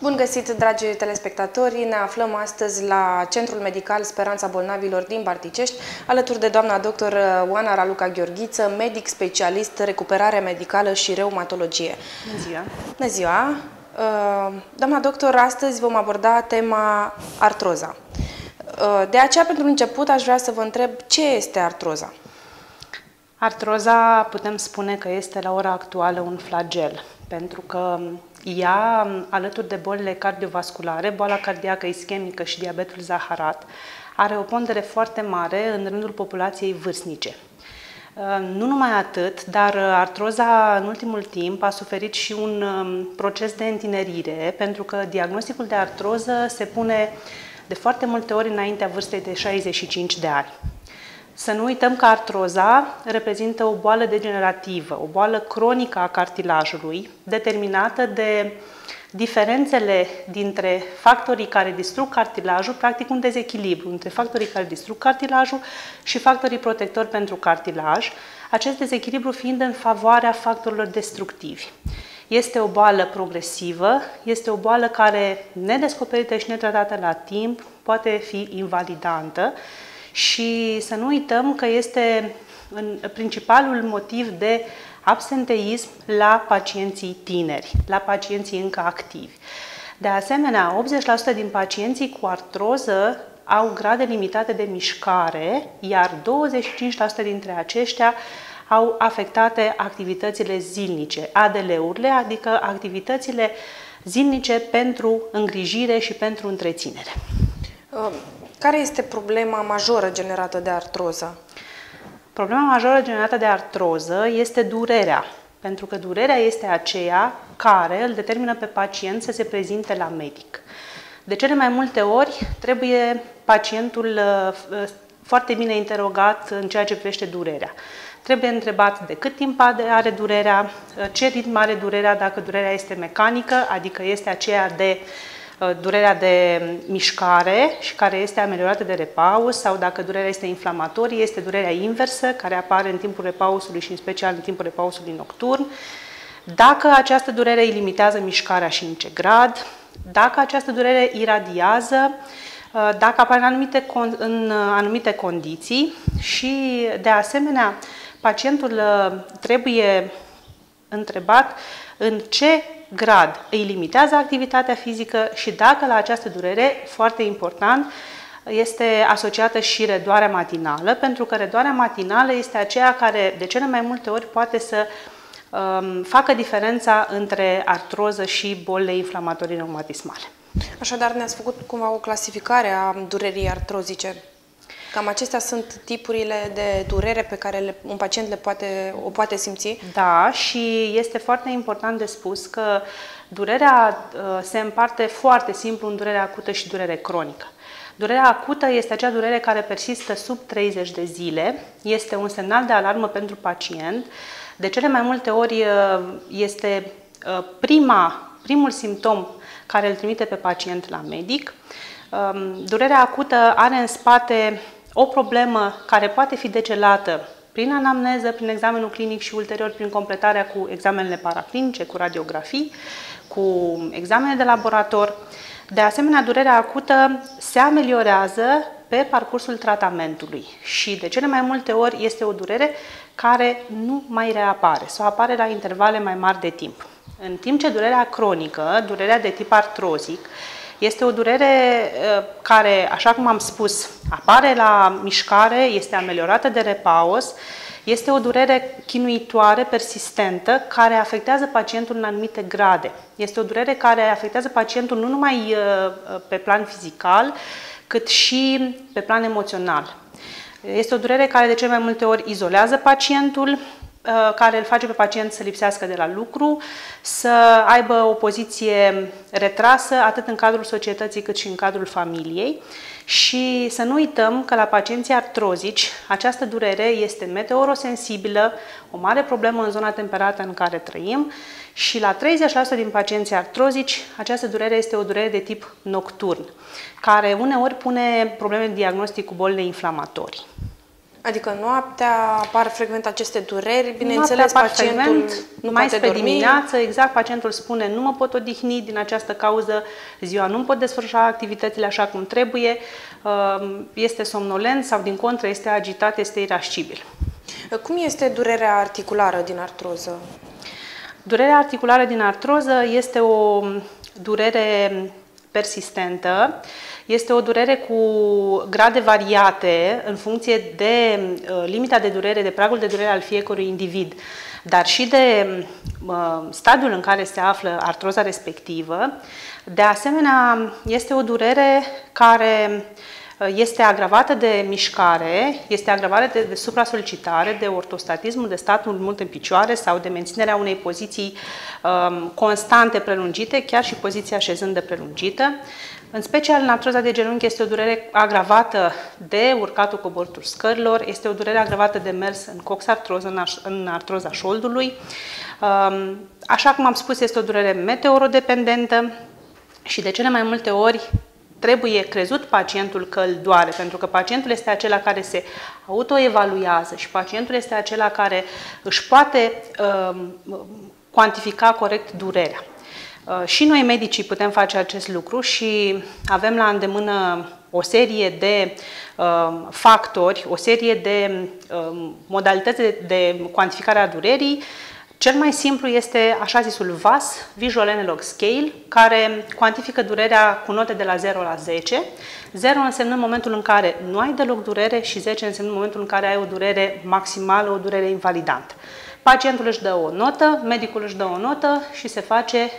Bun găsit, dragi telespectatori! Ne aflăm astăzi la Centrul Medical Speranța Bolnavilor din Barticești, alături de doamna doctor Oana Raluca Gheorghiță, medic specialist recuperare medicală și reumatologie. Bună ziua! Bună ziua! Doamna doctor, astăzi vom aborda tema artroza. De aceea, pentru început, aș vrea să vă întreb ce este artroza. Artroza putem spune că este la ora actuală un flagel, pentru că ea, alături de bolile cardiovasculare, boala cardiacă ischemică și diabetul zaharat, are o pondere foarte mare în rândul populației vârstnice. Nu numai atât, dar artroza în ultimul timp a suferit și un proces de întinerire, pentru că diagnosticul de artroză se pune de foarte multe ori înaintea vârstei de 65 de ani. Să nu uităm că artroza reprezintă o boală degenerativă, o boală cronică a cartilajului, determinată de diferențele dintre factorii care distrug cartilajul, practic un dezechilibru între factorii care distrug cartilajul și factorii protectori pentru cartilaj, acest dezechilibru fiind în favoarea factorilor destructivi. Este o boală progresivă, este o boală care, nedescoperită și netratată la timp, poate fi invalidantă. Și să nu uităm că este principalul motiv de absenteism la pacienții tineri, la pacienții încă activi. De asemenea, 80% din pacienții cu artroză au grade limitate de mișcare, iar 25% dintre aceștia au afectate activitățile zilnice, ADL-urile, adică activitățile zilnice pentru îngrijire și pentru întreținere. Care este problema majoră generată de artroză? Problema majoră generată de artroză este durerea, pentru că durerea este aceea care îl determină pe pacient să se prezinte la medic. De cele mai multe ori trebuie pacientul foarte bine interogat în ceea ce privește durerea. Trebuie întrebat de cât timp are durerea, ce ritm are durerea, dacă durerea este mecanică, adică este aceea de durerea de mișcare și care este ameliorată de repaus, sau dacă durerea este inflamatorie, este durerea inversă, care apare în timpul repausului și în special în timpul repausului nocturn, dacă această durere îi limitează mișcarea și în ce grad, dacă această durere iradiază, dacă apare în anumite condiții și, de asemenea, pacientul trebuie întrebat în ce grad îi limitează activitatea fizică și dacă la această durere, foarte important, este asociată și rădoarea matinală, pentru că rădoarea matinală este aceea care de cele mai multe ori poate să facă diferența între artroză și bolile inflamatorii reumatismale. Așadar, ne-ați făcut cumva o clasificare a durerii artrozice. Cam acestea sunt tipurile de durere pe care un pacient o poate simți? Da, și este foarte important de spus că durerea se împarte foarte simplu în durere acută și durere cronică. Durerea acută este acea durere care persistă sub 30 de zile, este un semnal de alarmă pentru pacient. De cele mai multe ori este primul simptom care îl trimite pe pacient la medic. Durerea acută are în spate o problemă care poate fi decelată prin anamneză, prin examenul clinic și ulterior prin completarea cu examenele paraclinice, cu radiografii, cu examene de laborator. De asemenea, durerea acută se ameliorează pe parcursul tratamentului și de cele mai multe ori este o durere care nu mai reapare sau apare la intervale mai mari de timp. În timp ce durerea cronică, durerea de tip artrozic, este o durere care, așa cum am spus, apare la mișcare, este ameliorată de repaus, este o durere chinuitoare, persistentă, care afectează pacientul în anumite grade. Este o durere care afectează pacientul nu numai pe plan fizical, cât și pe plan emoțional. Este o durere care de cele mai multe ori izolează pacientul, care îl face pe pacient să lipsească de la lucru, să aibă o poziție retrasă atât în cadrul societății cât și în cadrul familiei. Și să nu uităm că la pacienții artrozici această durere este meteorosensibilă, o mare problemă în zona temperată în care trăim, și la 30% din pacienții artrozici această durere este o durere de tip nocturn, care uneori pune probleme de diagnostic cu bolile inflamatorii. Adică noaptea apar frecvent aceste dureri, bineînțeles, pacientul nu mai poate pe dormi. dimineață, exact, pacientul spune nu mă pot odihni din această cauză, ziua nu pot desfășura activitățile așa cum trebuie, este somnolent sau din contră este agitat, este irascibil. Cum este durerea articulară din artroză? Durerea articulară din artroză este o durere persistentă, este o durere cu grade variate în funcție de limita de durere, de pragul de durere al fiecărui individ, dar și de stadiul în care se află artroza respectivă. De asemenea, este o durere care este agravată de mișcare, este agravată de supra-solicitare, de ortostatismul, de statul mult în picioare sau de menținerea unei poziții constante prelungite, chiar și poziția șezândă prelungită. În special în artroza de genunchi este o durere agravată de urcatul coborâtul scărilor, este o durere agravată de mers în coxartroză, în artroza șoldului. Așa cum am spus, este o durere meteorodependentă și de cele mai multe ori trebuie crezut pacientul că îl doare, pentru că pacientul este acela care se autoevaluează și pacientul este acela care își poate cuantifica corect durerea. Și noi medicii putem face acest lucru și avem la îndemână o serie de factori, o serie de modalități de cuantificare a durerii. Cel mai simplu este așa zisul VAS, Visual Analog Scale, care cuantifică durerea cu note de la 0 la 10. 0 însemnând momentul în care nu ai deloc durere și 10 însemnând momentul în care ai o durere maximală, o durere invalidantă. Pacientul își dă o notă, medicul își dă o notă și se face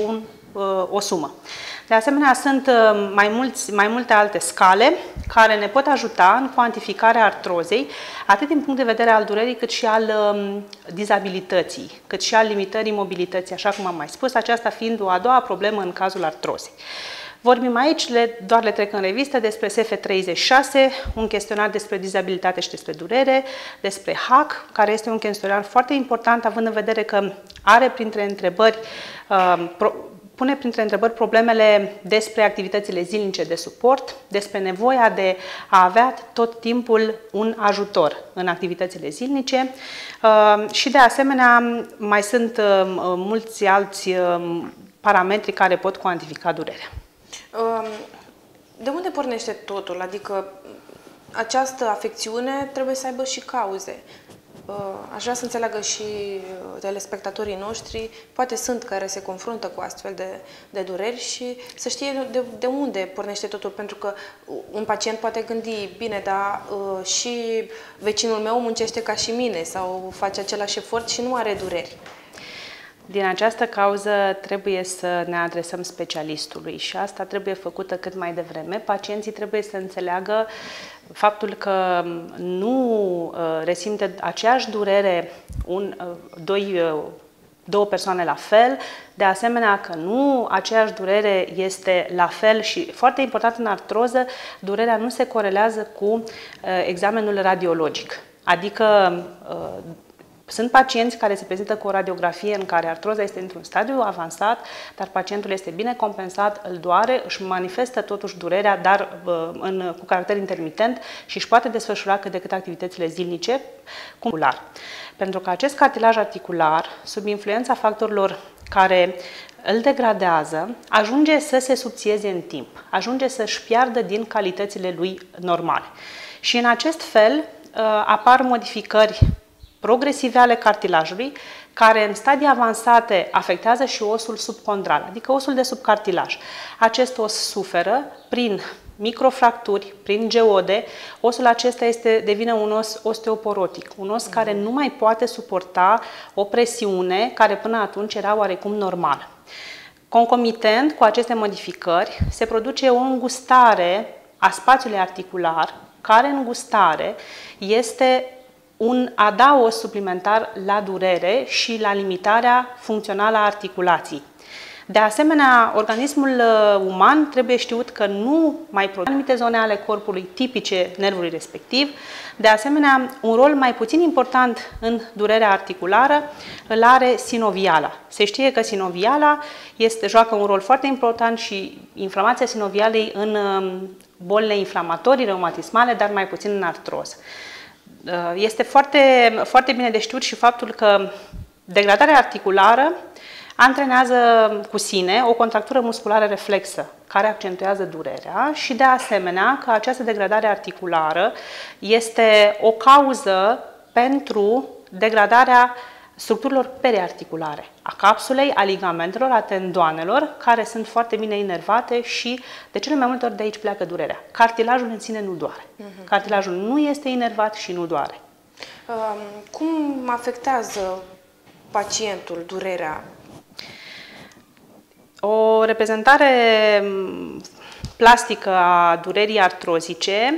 o sumă. De asemenea, sunt mai multe alte scale care ne pot ajuta în cuantificarea artrozei, atât din punct de vedere al durerii, cât și al dizabilității, cât și al limitării mobilității, așa cum am mai spus, aceasta fiind o a doua problemă în cazul artrozei. Vorbim aici, doar le trec în revistă, despre SF36, un chestionar despre dizabilitate și despre durere, despre HAC, care este un chestionar foarte important, având în vedere că are printre întrebări, pune printre întrebări problemele despre activitățile zilnice de suport, despre nevoia de a avea tot timpul un ajutor în activitățile zilnice și de asemenea mai sunt mulți alți parametri care pot cuantifica durerea. De unde pornește totul? Adică această afecțiune trebuie să aibă și cauze. Aș vrea să înțeleagă și telespectatorii noștri, poate sunt care se confruntă cu astfel de dureri și să știe de unde pornește totul, pentru că un pacient poate gândi, bine, dar și vecinul meu muncește ca și mine sau face același efort și nu are dureri. Din această cauză trebuie să ne adresăm specialistului și asta trebuie făcută cât mai devreme. Pacienții trebuie să înțeleagă faptul că nu resimte aceeași durere două persoane la fel, de asemenea că nu aceeași durere este la fel și, foarte important în artroză, durerea nu se corelează cu examenul radiologic. Adică sunt pacienți care se prezintă cu o radiografie în care artroza este într-un stadiu avansat, dar pacientul este bine compensat, îl doare, își manifestă totuși durerea, dar cu caracter intermitent și își poate desfășura cât de cât activitățile zilnice cu articular. Pentru că acest cartilaj articular, sub influența factorilor care îl degradează, ajunge să se subțieze în timp, ajunge să-și piardă din calitățile lui normale. Și în acest fel apar modificări progresive ale cartilajului, care în stadii avansate afectează și osul subcondral, adică osul de sub cartilaj. Acest os suferă prin microfracturi, prin geode. Osul acesta devine un os osteoporotic, un os care nu mai poate suporta o presiune care până atunci era oarecum normală. Concomitent cu aceste modificări, se produce o îngustare a spațiului articular, care îngustare este un adaos suplimentar la durere și la limitarea funcțională a articulației. De asemenea, organismul uman trebuie știut că nu mai produce anumite zone ale corpului tipice nervului respectiv. De asemenea, un rol mai puțin important în durerea articulară îl are sinoviala. Se știe că sinoviala joacă un rol foarte important și inflamația sinovialei în bolile inflamatorii, reumatismale, dar mai puțin în artroză. Este foarte, foarte bine de știut și faptul că degradarea articulară antrenează cu sine o contractură musculară reflexă, care accentuează durerea și, de asemenea, că această degradare articulară este o cauză pentru degradarea structurilor periarticulare, a capsulei, a ligamentelor, a tendoanelor, care sunt foarte bine inervate și de cele mai multe ori de aici pleacă durerea. Cartilajul în sine nu doare. Cartilajul nu este inervat și nu doare. Cum afectează pacientul durerea? O reprezentare plastică a durerii artrozice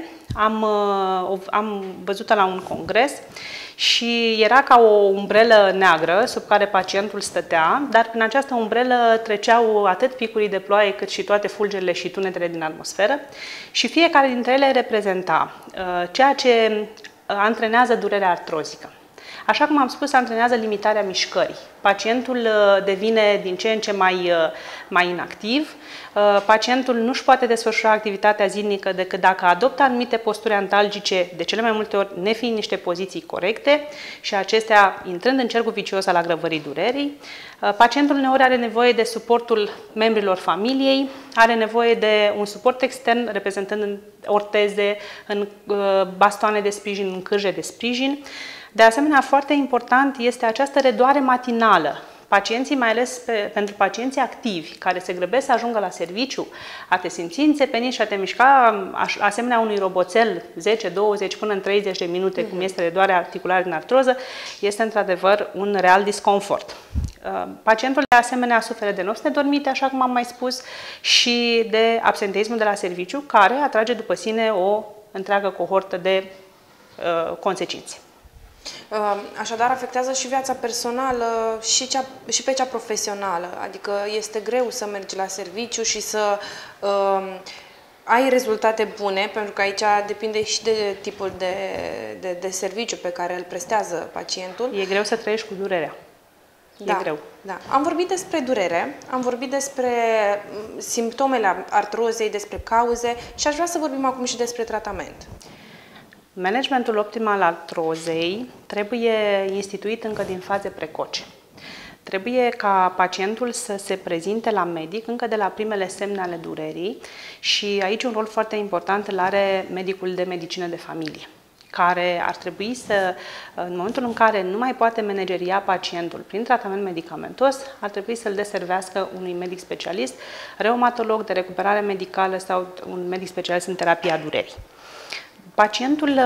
am văzut-o la un congres și era ca o umbrelă neagră sub care pacientul stătea, dar prin această umbrelă treceau atât picurii de ploaie cât și toate fulgerile și tunetele din atmosferă și fiecare dintre ele reprezenta ceea ce antrenează durerea artrozică. Așa cum am spus, antrenează limitarea mișcării. Pacientul devine din ce în ce mai inactiv, pacientul nu își poate desfășura activitatea zilnică decât dacă adoptă anumite posturi antalgice, de cele mai multe ori nefiind niște poziții corecte și acestea intrând în cercul vicios al agravării durerii. Pacientul uneori are nevoie de suportul membrilor familiei, are nevoie de un suport extern reprezentând în orteze, în bastoane de sprijin, în cârje de sprijin. De asemenea, foarte important este această redoare matinală. Pacienții, mai ales pentru pacienții activi, care se grăbesc să ajungă la serviciu, a te simți înțepenit și a te mișca asemenea unui roboțel 10, 20 până în 30 de minute, cum este redoarea articulară din artroză, este într-adevăr un real disconfort. Pacientul de asemenea suferă de nopți nedormite, așa cum am mai spus, și de absenteismul de la serviciu, care atrage după sine o întreagă cohortă de consecințe. Așadar, afectează și viața personală și pe cea profesională. Adică este greu să mergi la serviciu și să ai rezultate bune, pentru că aici depinde și de tipul de serviciu pe care îl prestează pacientul. E greu să trăiești cu durerea. Da, e greu. Da. Am vorbit despre durere, am vorbit despre simptomele artrozei, despre cauze și aș vrea să vorbim acum și despre tratament. Managementul optim al artrozei trebuie instituit încă din faze precoce. Trebuie ca pacientul să se prezinte la medic încă de la primele semne ale durerii și aici un rol foarte important îl are medicul de medicină de familie, care ar trebui să, în momentul în care nu mai poate manageria pacientul prin tratament medicamentos, ar trebui să-l deservească unui medic specialist, reumatolog de recuperare medicală sau un medic specialist în terapia durerii. Pacientul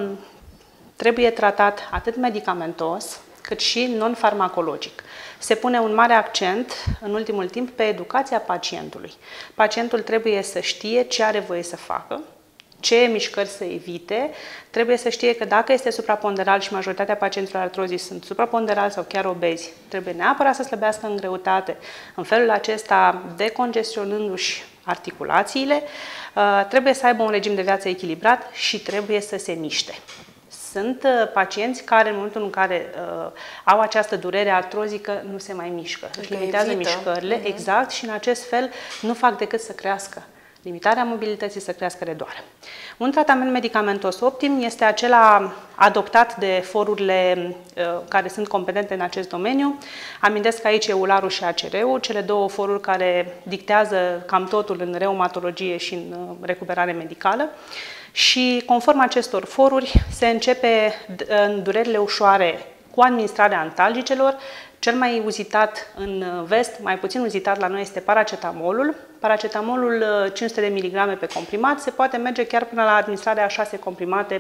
trebuie tratat atât medicamentos, cât și non-farmacologic. Se pune un mare accent în ultimul timp pe educația pacientului. Pacientul trebuie să știe ce are voie să facă, ce mișcări să evite, trebuie să știe că dacă este supraponderal și majoritatea pacienților artrozii sunt supraponderali sau chiar obezi, trebuie neapărat să slăbească în greutate, în felul acesta decongestionându-și articulațiile, trebuie să aibă un regim de viață echilibrat și trebuie să se miște. Sunt pacienți care în momentul în care au această durere artrozică nu se mai mișcă, își limitează mișcările, exact, și în acest fel nu fac decât să crească limitarea mobilității, să crească redoarea. Un tratament medicamentos optim este acela adoptat de forurile care sunt competente în acest domeniu. Amintesc aici EULAR-ul și ACR-ul, cele două foruri care dictează cam totul în reumatologie și în recuperare medicală. Și conform acestor foruri se începe în durerile ușoare cu administrarea antalgicelor. Cel mai uzitat în vest, mai puțin uzitat la noi, este paracetamolul. Paracetamolul 500 de mg pe comprimat se poate merge chiar până la administrarea a 6 comprimate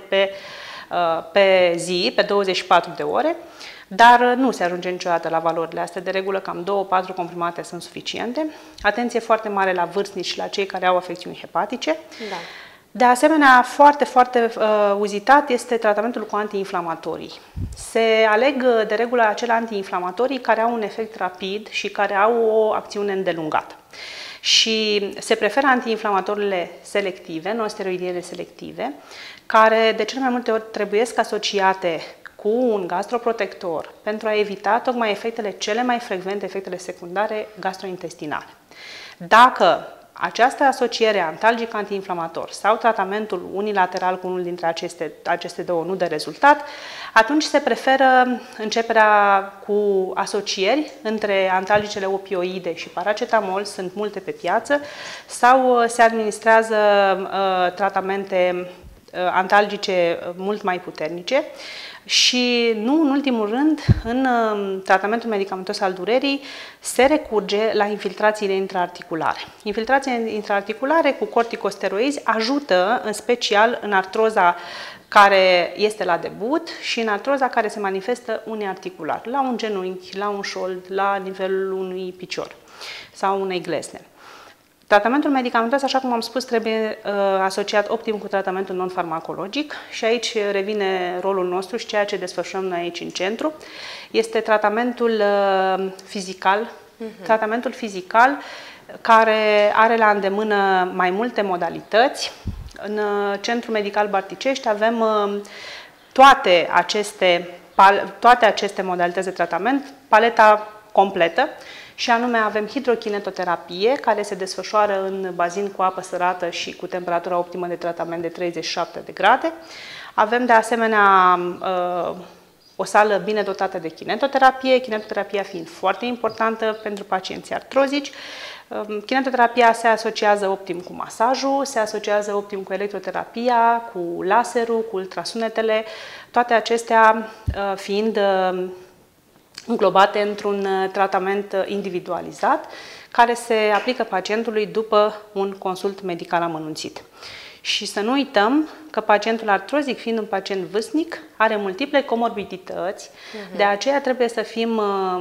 pe zi, pe 24 de ore, dar nu se ajunge niciodată la valorile astea. De regulă, cam 2-4 comprimate sunt suficiente. Atenție foarte mare la vârstnici și la cei care au afecțiuni hepatice. Da. De asemenea, foarte uzitat este tratamentul cu antiinflamatorii. Se aleg de regulă acele antiinflamatorii care au un efect rapid și care au o acțiune îndelungată. Și se preferă antiinflamatorile selective, non-steroidiene selective, care de cele mai multe ori trebuiesc asociate cu un gastroprotector pentru a evita tocmai efectele cele mai frecvente, efectele secundare gastrointestinale. Dacă această asociere antalgic antiinflamator sau tratamentul unilateral cu unul dintre aceste două nu dă rezultat, atunci se preferă începerea cu asocieri între antalgicele opioide și paracetamol, sunt multe pe piață, sau se administrează tratamente antalgice mult mai puternice. Și nu în ultimul rând, în tratamentul medicamentos al durerii se recurge la infiltrațiile intraarticulare. Infiltrațiile intraarticulare cu corticosteroizi ajută în special în artroza care este la debut și în artroza care se manifestă uniarticular, la un genunchi, la un șold, la nivelul unui picior sau unei glezne. Tratamentul medicamentos, așa cum am spus, trebuie asociat optim cu tratamentul non-farmacologic și aici revine rolul nostru și ceea ce desfășurăm noi aici în centru. Este tratamentul fizical, tratamentul fizical care are la îndemână mai multe modalități. În Centrul Medical Barticești avem toate aceste modalități de tratament, paleta completă, și anume avem hidrokinetoterapie, care se desfășoară în bazin cu apă sărată și cu temperatura optimă de tratament de 37 de grade. Avem de asemenea o sală bine dotată de kinetoterapie, kinetoterapia fiind foarte importantă pentru pacienții artrozici. Kinetoterapia se asociază optim cu masajul, se asociază optim cu electroterapia, cu laserul, cu ultrasunetele, toate acestea fiind înglobate într-un tratament individualizat care se aplică pacientului după un consult medical amănunțit. Și să nu uităm că pacientul artrozic, fiind un pacient vârstnic, are multiple comorbidități, de aceea trebuie să fim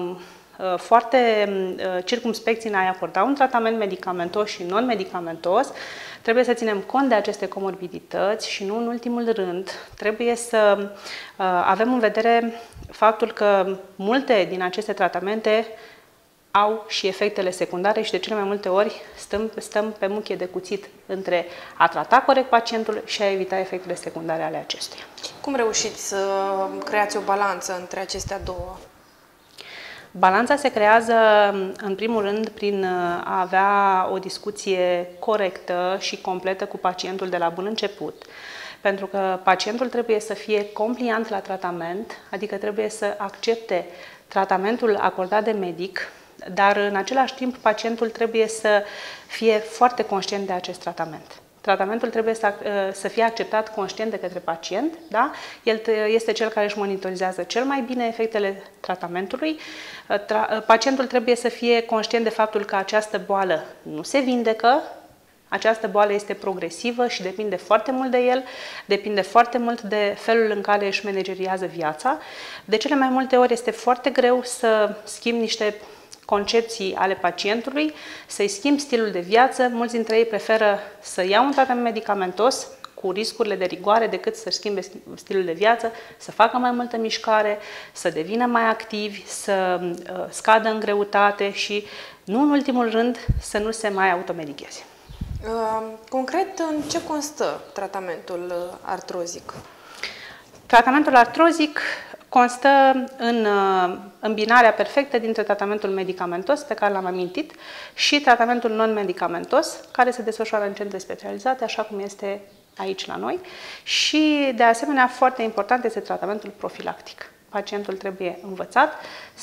foarte circumspecți în a-i acorda un tratament medicamentos și non-medicamentos. Trebuie să ținem cont de aceste comorbidități și nu în ultimul rând trebuie să avem în vedere faptul că multe din aceste tratamente au și efectele secundare și de cele mai multe ori stăm pe muchie de cuțit între a trata corect pacientul și a evita efectele secundare ale acestuia. Cum reușiți să creați o balanță între acestea două? Balanța se creează, în primul rând, prin a avea o discuție corectă și completă cu pacientul de la bun început, pentru că pacientul trebuie să fie compliant la tratament, adică trebuie să accepte tratamentul acordat de medic, dar în același timp pacientul trebuie să fie foarte conștient de acest tratament. Tratamentul trebuie să fie acceptat conștient de către pacient, da? El este cel care își monitorizează cel mai bine efectele tratamentului. Pacientul trebuie să fie conștient de faptul că această boală nu se vindecă, această boală este progresivă și depinde foarte mult de el, depinde foarte mult de felul în care își manageriază viața. De cele mai multe ori este foarte greu să schimbi niște concepții ale pacientului, să-i schimb stilul de viață. Mulți dintre ei preferă să ia un tratament medicamentos cu riscurile de rigoare decât să-și schimbe stilul de viață, să facă mai multă mișcare, să devină mai activi, să scadă în greutate și, nu în ultimul rând, să nu se mai automedicheze. Concret, în ce constă tratamentul artrozic? Tratamentul artrozic constă în îmbinarea perfectă dintre tratamentul medicamentos, pe care l-am amintit, și tratamentul non-medicamentos, care se desfășoară în centre specializate, așa cum este aici la noi. Și, de asemenea, foarte important este tratamentul profilactic. Pacientul trebuie învățat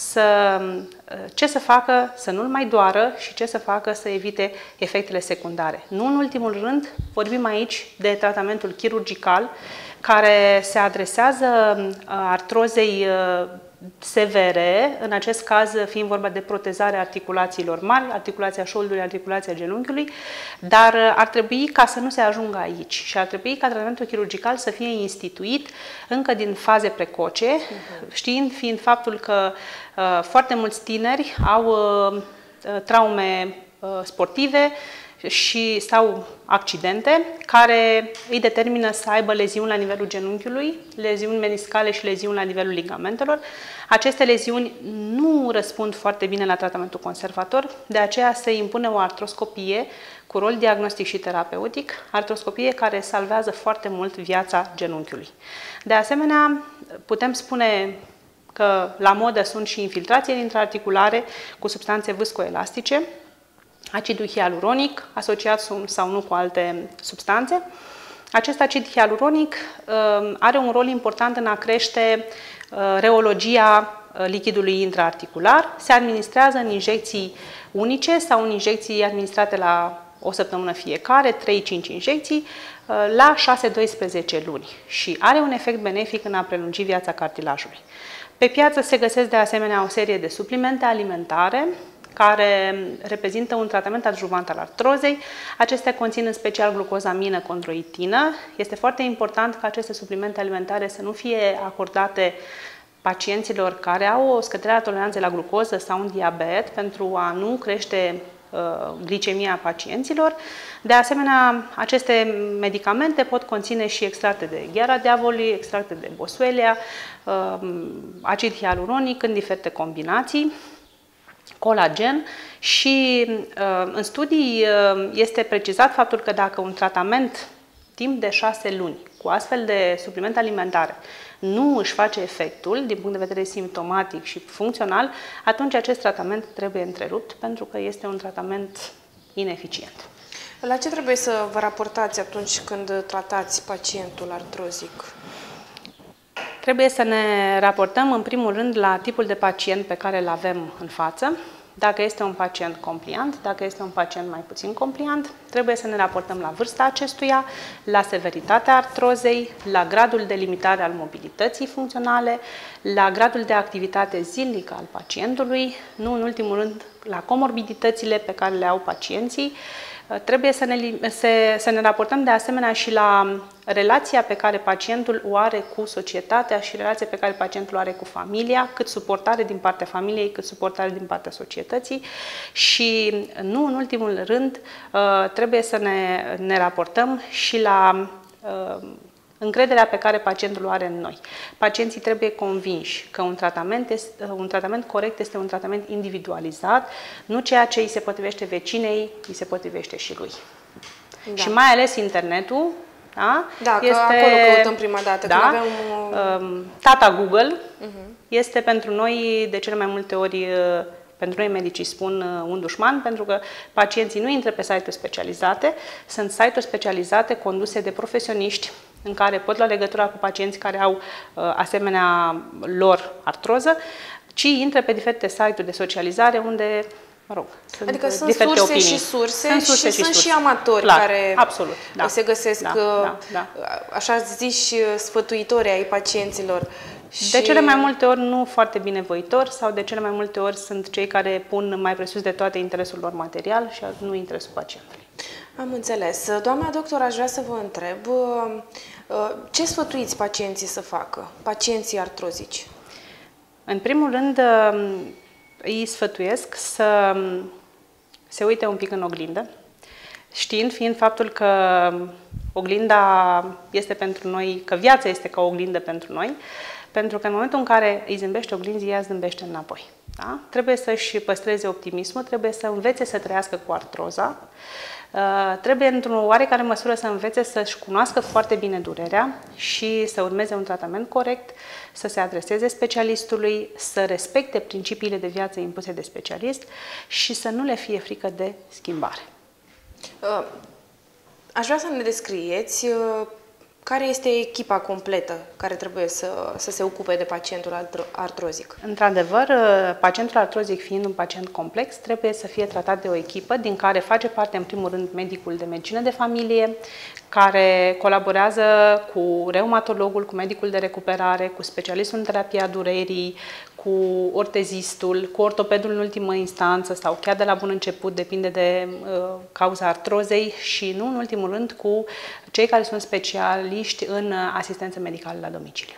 ce să facă să nu-l mai doară și ce să facă să evite efectele secundare. Nu în ultimul rând, vorbim aici de tratamentul chirurgical, care se adresează artrozei severe, în acest caz fiind vorba de protezarea articulațiilor mari, articulația șoldului, articulația genunchiului, dar ar trebui ca să nu se ajungă aici și ar trebui ca tratamentul chirurgical să fie instituit încă din faze precoce, fiind faptul că foarte mulți tineri au traume sportive sau accidente care îi determină să aibă leziuni la nivelul genunchiului, leziuni meniscale și leziuni la nivelul ligamentelor. Aceste leziuni nu răspund foarte bine la tratamentul conservator, de aceea se impune o artroscopie cu rol diagnostic și terapeutic, artroscopie care salvează foarte mult viața genunchiului. De asemenea, putem spune că la modă sunt și infiltrațiile intraarticulare cu substanțe viscoelastice, acidul hialuronic, asociat sau nu cu alte substanțe. Acest acid hialuronic are un rol important în a crește reologia lichidului intraarticular. Se administrează în injecții unice sau în injecții administrate la o săptămână fiecare, 3-5 injecții, la 6-12 luni și are un efect benefic în a prelungi viața cartilajului. Pe piață se găsesc de asemenea o serie de suplimente alimentare care reprezintă un tratament adjuvant al artrozei. Acestea conțin în special glucozamină condroitină. Este foarte important ca aceste suplimente alimentare să nu fie acordate pacienților care au o scădere a toleranței la glucoză sau un diabet pentru a nu crește glicemia pacienților. De asemenea, aceste medicamente pot conține și extracte de gheara diavolului, extracte de boswellia, acid hialuronic în diferite combinații, colagen și în studii este precizat faptul că dacă un tratament timp de 6 luni cu astfel de suplimente alimentare nu își face efectul din punct de vedere simptomatic și funcțional, atunci acest tratament trebuie întrerupt pentru că este un tratament ineficient. La ce trebuie să vă raportați atunci când tratați pacientul artrozic? Trebuie să ne raportăm în primul rând la tipul de pacient pe care îl avem în față. Dacă este un pacient compliant, dacă este un pacient mai puțin compliant, trebuie să ne raportăm la vârsta acestuia, la severitatea artrozei, la gradul de limitare al mobilității funcționale, la gradul de activitate zilnică al pacientului, nu în ultimul rând la comorbiditățile pe care le au pacienții. Trebuie să ne raportăm de asemenea și la relația pe care pacientul o are cu societatea și relația pe care pacientul o are cu familia, cât suportare din partea familiei, cât suportare din partea societății și, nu în ultimul rând, trebuie să ne raportăm și la încrederea pe care pacientul o are în noi. Pacienții trebuie convinși că un tratament corect este un tratament individualizat, nu ceea ce îi se potrivește vecinei, îi se potrivește și lui. Da. Și mai ales internetul, da? Da, că este, acolo căutăm prima dată. Da, când avem tata Google este pentru noi de cele mai multe ori. Pentru noi medicii spun un dușman, pentru că pacienții nu intră pe site-uri specializate, sunt site-uri specializate conduse de profesioniști în care pot lua legătura cu pacienți care au asemenea lor artroză, ci intră pe diferite site-uri de socializare unde, mă rog, sunt adică sunt diferite surse opinii. Și surse Sunt și sunt și amatori clar, care absolut, da, se găsesc, da. așa zici, sfătuitori ai pacienților. De cele mai multe ori nu foarte binevoitori sau de cele mai multe ori sunt cei care pun mai presus de toate interesul lor material și nu interesul pacientului. Am înțeles. Doamna doctor, aș vrea să vă întreb ce sfătuiți pacienții să facă, pacienții artrozici? În primul rând, îi sfătuiesc să se uite un pic în oglindă, fiind faptul că oglinda este pentru noi, că viața este ca o oglindă pentru noi, pentru că în momentul în care îi zâmbește oglinzii, ea zâmbește înapoi. Da? Trebuie să-și păstreze optimismul, trebuie să învețe să trăiască cu artroza, trebuie într-o oarecare măsură să învețe să-și cunoască foarte bine durerea și să urmeze un tratament corect, să se adreseze specialistului, să respecte principiile de viață impuse de specialist și să nu le fie frică de schimbare. Aș vrea să ne descrieți care este echipa completă care trebuie să se ocupe de pacientul artrozic. Într-adevăr, pacientul artrozic fiind un pacient complex, trebuie să fie tratat de o echipă din care face parte în primul rând medicul de medicină de familie, care colaborează cu reumatologul, cu medicul de recuperare, cu specialistul în terapia durerii, cu ortezistul, cu ortopedul în ultimă instanță sau chiar de la bun început, depinde de cauza artrozei și nu în ultimul rând cu cei care sunt specialiști în asistență medicală la domiciliu.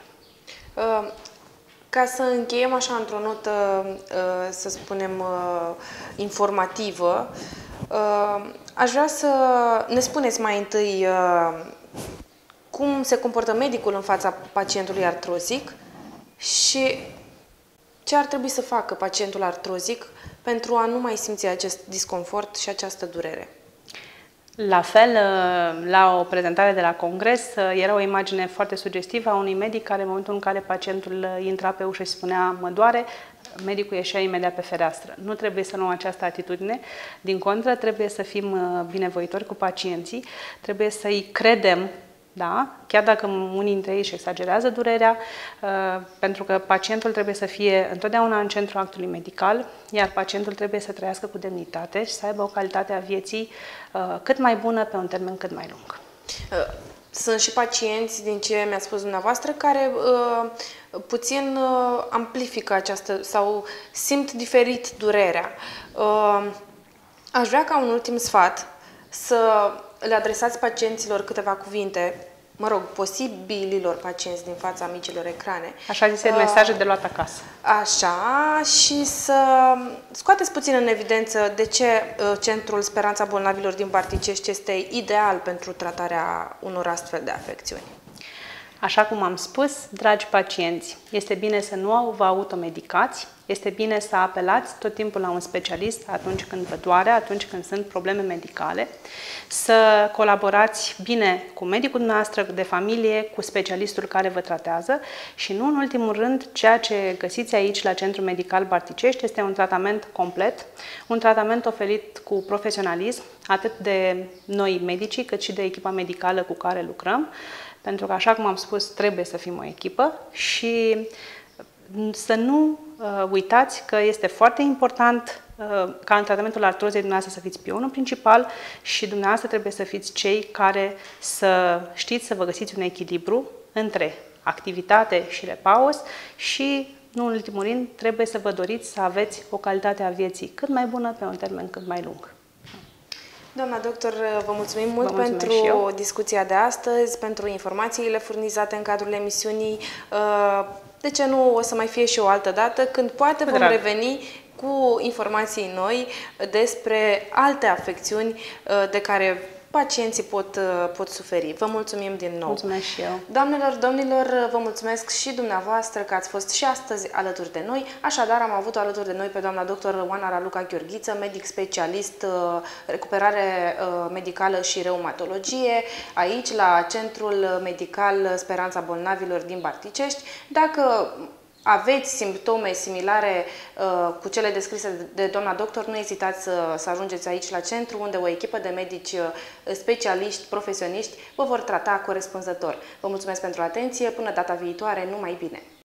Ca să încheiem așa într-o notă, să spunem, informativă, aș vrea să ne spuneți mai întâi cum se comportă medicul în fața pacientului artrozic și ce ar trebui să facă pacientul artrozic pentru a nu mai simți acest disconfort și această durere. La fel, la o prezentare de la congres, era o imagine foarte sugestivă a unui medic care, în momentul în care pacientul intra pe ușă și spunea mă doare, medicul ieșea imediat pe fereastră. Nu trebuie să luăm această atitudine, din contră, trebuie să fim binevoitori cu pacienții, trebuie să-i credem, da? Chiar dacă unii dintre ei își exagerează durerea, pentru că pacientul trebuie să fie întotdeauna în centrul actului medical, iar pacientul trebuie să trăiască cu demnitate și să aibă o calitate a vieții cât mai bună pe un termen cât mai lung. Sunt și pacienți, din ce mi-a spus dumneavoastră, care puțin amplifică această sau simt diferit durerea. Aș vrea ca un ultim sfat să le adresați pacienților câteva cuvinte, mă rog, posibililor pacienți din fața micilor ecrane. Așa zise, mesaje de luat acasă. Așa, și să scoateți puțin în evidență de ce Centrul Speranța Bolnavilor din Barticești este ideal pentru tratarea unor astfel de afecțiuni. Așa cum am spus, dragi pacienți, este bine să nu vă automedicați, este bine să apelați tot timpul la un specialist atunci când vă doare, atunci când sunt probleme medicale, să colaborați bine cu medicul dumneavoastră de familie, cu specialistul care vă tratează și nu în ultimul rând, ceea ce găsiți aici la Centrul Medical Barticești este un tratament complet, un tratament oferit cu profesionalism, atât de noi medicii, cât și de echipa medicală cu care lucrăm, pentru că, așa cum am spus, trebuie să fim o echipă și să nu uitați că este foarte important ca în tratamentul artrozei dumneavoastră să fiți pionul principal și dumneavoastră trebuie să fiți cei care să știți să vă găsiți un echilibru între activitate și repaus și, nu în ultimul rând, trebuie să vă doriți să aveți o calitate a vieții cât mai bună pe un termen cât mai lung. Doamna doctor, vă mulțumim mult pentru discuția de astăzi, pentru informațiile furnizate în cadrul emisiunii. De ce nu o să mai fie și o altă dată, când poate vom reveni cu informații noi despre alte afecțiuni de care pacienții pot suferi. Vă mulțumim din nou. Mulțumesc și eu. Doamnelor, domnilor, vă mulțumesc și dumneavoastră că ați fost și astăzi alături de noi. Așadar, am avut alături de noi pe doamna doctor Oana Raluca Gheorghiță, medic specialist recuperare medicală și reumatologie, aici la Centrul Medical Speranța Bolnavilor din Barticești. Dacă aveți simptome similare cu cele descrise de doamna doctor, nu ezitați să ajungeți aici la centru, unde o echipă de medici specialiști, profesioniști, vă vor trata corespunzător. Vă mulțumesc pentru atenție, până data viitoare, numai bine!